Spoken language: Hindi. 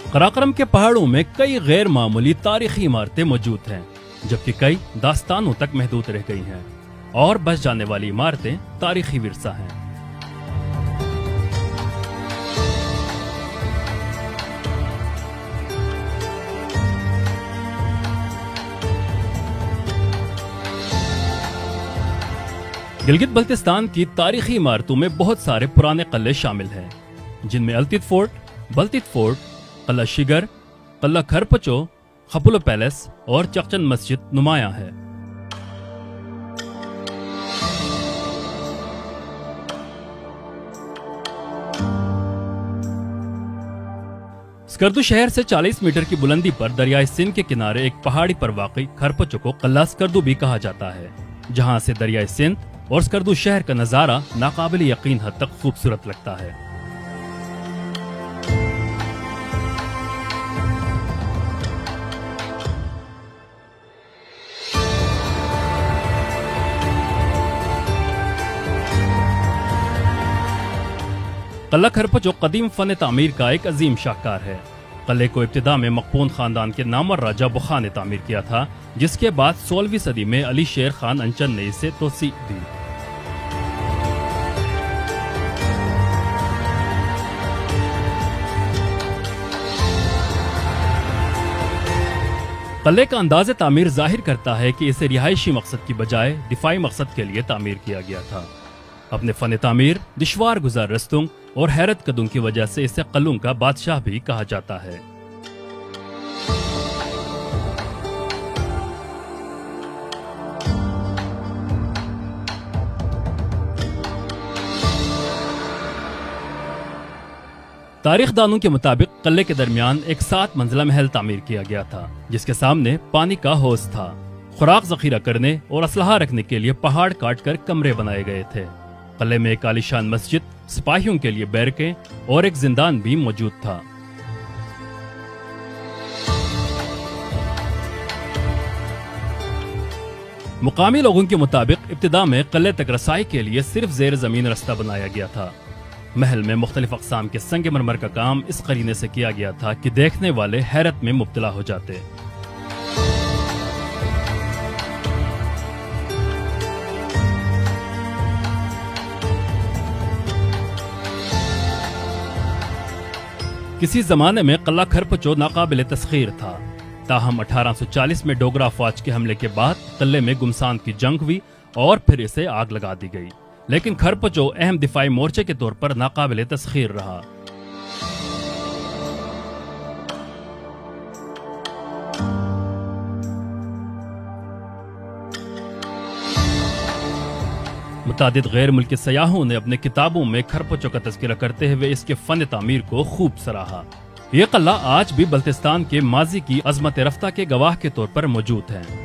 कराकरम के पहाड़ों में कई गैर मामूली तारीखी इमारतें मौजूद हैं, जबकि कई दास्तानों तक महदूद रह गई हैं और बच जाने वाली इमारतें तारीखी विरसा हैं। गिलगित बल्तिस्तान की तारीखी इमारतों में बहुत सारे पुराने किले शामिल हैं, जिनमें अल्तित फोर्ट, बल्तित फोर्ट, किला शिगर, किला खरपचो, खपुलो पैलेस और चकचन मस्जिद नुमायां है। स्कर्दू शहर से 40 मीटर की बुलंदी पर दरियाई सिंध के किनारे एक पहाड़ी पर वाक़ई खरपचो को किला स्कर्दू भी कहा जाता है, जहां से दरियाई सिंध और स्कर्दू शहर का नजारा नाकाबिल यकीन हद तक खूबसूरत लगता है। किला खरपचो कदीम फन तामीर का एक अजीम शाहकार है। किले को इब्तिदा में मकपून खानदान के नामवर राजा बुखार ने तामीर किया था, जिसके बाद 16वीं सदी में अली शेर खान अंचन ने इसे तोसी दी। किले का अंदाज़े तामीर जाहिर करता है कि इसे रिहायशी मकसद की बजाय दिफाई मकसद के लिए तामीर किया गया था। अपने फन तामीर, दुश्वार गुजार रस्तों और हैरत कदों की वजह से इसे किलों का बादशाह भी कहा जाता है। तारीखदानों के मुताबिक किले के दरमियान एक 7 मंजिला महल तामीर किया गया था, जिसके सामने पानी का हौज था। खुराक जखीरा करने और असलहा रखने के लिए पहाड़ काट कर कमरे बनाए गए थे। किले में एक आलीशान मस्जिद, सिपाहियों के लिए बैरकें और एक जिंदान भी मौजूद था। मुकामी लोगों के मुताबिक इब्तिदा में किले तक रसाई के लिए सिर्फ जेर जमीन रास्ता बनाया गया था। महल में मुख्तलिफ अक़साम के संगे मरमर का काम इस करीने से किया गया था कि देखने वाले हैरत में मुब्तला हो जाते। किसी जमाने में किला खरपचो नाकाबिले तस्खीर था, ताहम 1840 में डोगरा अफवाज के हमले के बाद किले में गुमसान की जंग हुई और फिर इसे आग लगा दी गई। लेकिन खरपचो अहम दिफाई मोर्चे के तौर पर नाकाबिले तस्खीर रहा। मुतादिद गैर मुल्की सयाहों ने अपने किताबों में खरपचो का तज़किरा करते हुए इसके फन तामीर को खूब सराहा। यह किला आज भी बल्तिस्तान के माजी की अजमत रफ्ता के गवाह के तौर पर मौजूद है।